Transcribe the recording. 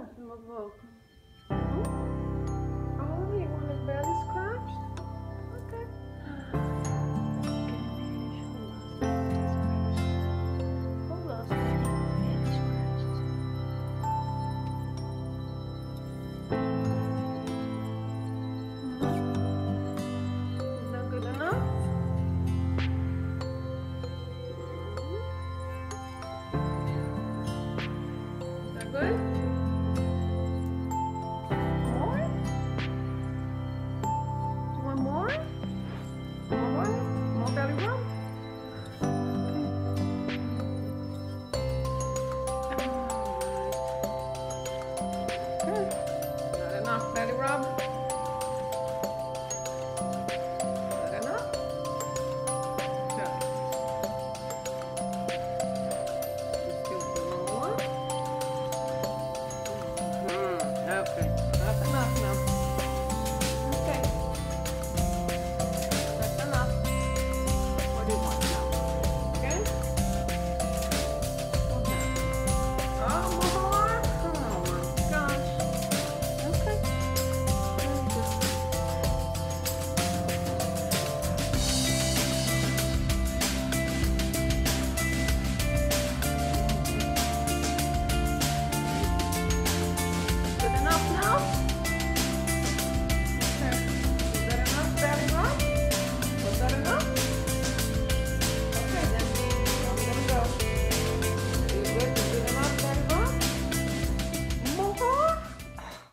something with Vulcan. Oh, you want his belly scratched? Okay. Hold on. Is that good enough? Is that good?